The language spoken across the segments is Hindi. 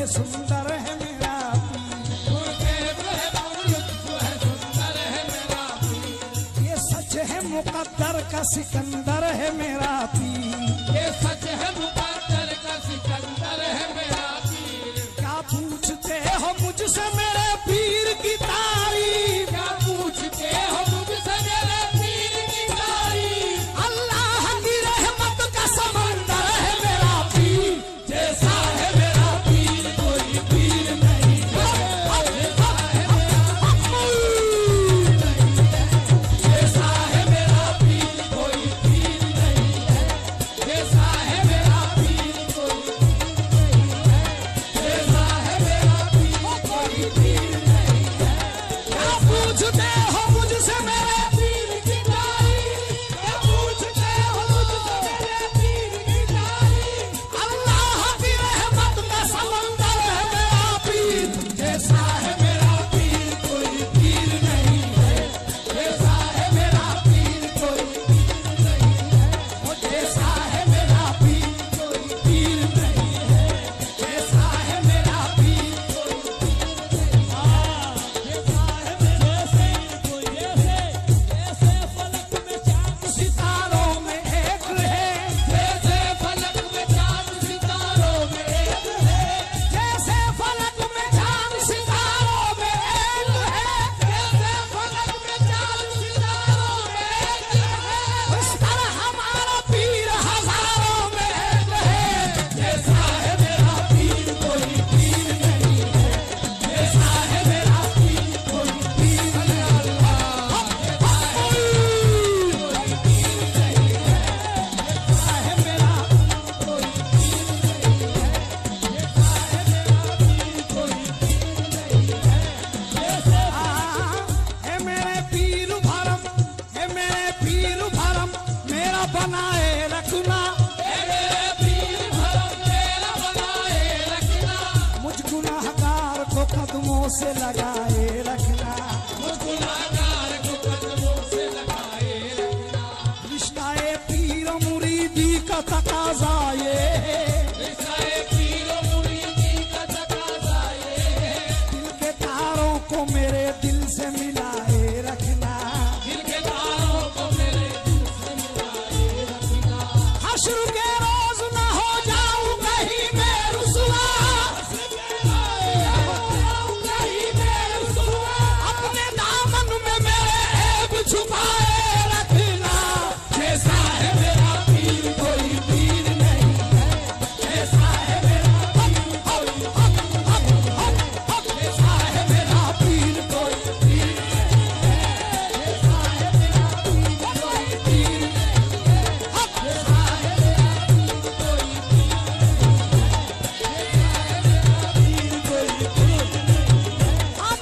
सुंदर है मेरा पीर, गुरुदेव है मौलूद जो है सुंदर है मेरा पीर, ये सच है मुकद्दर का सिकंदर है मेरा पीर, ये सच है मुकद्दर का सिकंदर है मेरा पीर। क्या पूछते हो मुझसे मेरे पीर की तारीफ, क्या पूछते हो मुझसे मेरे पीर की तारीफ, अल्लाह की रहमत का समंदर है मेरा पीर, जैसा है मेरा पीर कोई पीर नहीं है, जैसा है मेरा पीर नहीं है, जैसा है मेरा पीर कोई पीर नहीं है, जैसा है मेरा पीर कोई पीर नहीं है, जैसा है मेरा पीर कोई पीर नहीं है। क्या पूछते हो मुझसे मेरे पीर की तारीफ, क्या पूछते हो मुझसे मेरे पीर की तारीफ, अल्लाह की रहमत का समंदर है मेरा पीर, जैसा है मेरा पीर कोई पीर नहीं है, जैसा है मेरा पीर कोई पीर नहीं है, और जैसा है मेरा पीर कोई पीर नहीं है, जैसा है मेरा पीर कोई पीर नहीं है, जैसा है मेरा पीर कोई जैसे फलक में चांद सितारों में एक है, जैसे फलक में चांद सितारों में एक है, जैसे फलक में चांद सितारों में एक है, जैसे फलक में चांद सितारों में एक है, उस तरह हमारा पीर हजारों में एक है, जैसा है मेरा पीर कोई पीर नहीं है, जैसा है मेरा पीर कोई पीर नहीं है, जैसा है मेरा पीर कोई पीर नहीं है, जैसा है मेरा पीर कोई पीर नहीं है, जैसे है मेरे पीर भरम, है मेरे पीर भरम मेरा बनाए रखना, मेरे पीर भरम मेरा बनाए रखना, मुझ गुनाहगार को कदमों से लगाए रखना, मुझ गुनाहगार को कदमों से लगाए रखना, रिश्ताए पीर मुरीदी का तकाजा ये है, रिश्ताए पीर मुरीदी का तकाजा ये है, दिल के तारों को मेरे दिल से मिलाए रखना, दिल के तारों को मेरे दिल से मिलाए रखना, हश्र के रोज न हो जाऊं कहीं मैं रुसवा, कहीं मैं रुसवा, अपने दामन में मेरे ऐब छुपाए रखना, जैसा है मेरा पीर कोई पीर नहीं है, जैसा है मेरा पीर कोई जैसा है मेरा पीर कोई पीर नहीं है, जैसा है मेरा पीर कोई पीर नहीं है, जैसा है मेरा पीर कोई पीर नहीं है, जैसा है मेरा पीर कोई पीर नहीं है।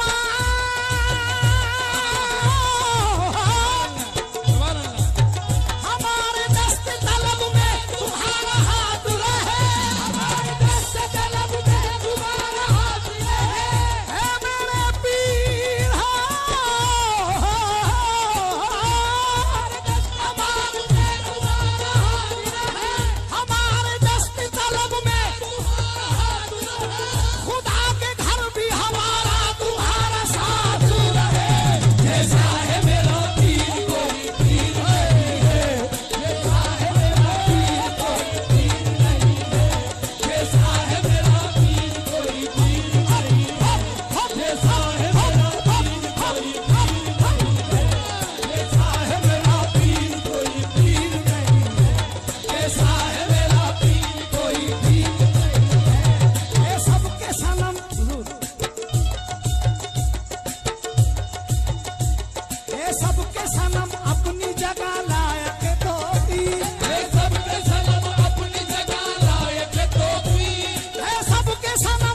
हमारे दस्त तलब में तुम्हारा हाथ रहे, हमारे दस्त तलब में तुम्हारा हाथ रहे, है मेरे पीर हमारे में तुम्हारा हाथ रहे, हमारे दस्त तलब में तुम्हारा हाथ रहे, खुदा के घर भी हमारा तुम्हारा साथ रहे, जैसा है मेरा पीर कोई पीर नहीं है, जैसा है मेरा पीर कोई पीर नहीं है, जैसा है मेरा पीर कोई पीर नहीं है, जैसा है मेरा पीर कोई पीर नहीं है, जैसा है मेरा पीर कोई पीर नहीं है, जैसा है मेरा पीर कोई पीर नहीं है। ये सबके सनम, ये सबके सनम अपनी जगह लायक तो पीर, ये सबके सनम अपनी जगह लायक तो पीर, ये सबके सनम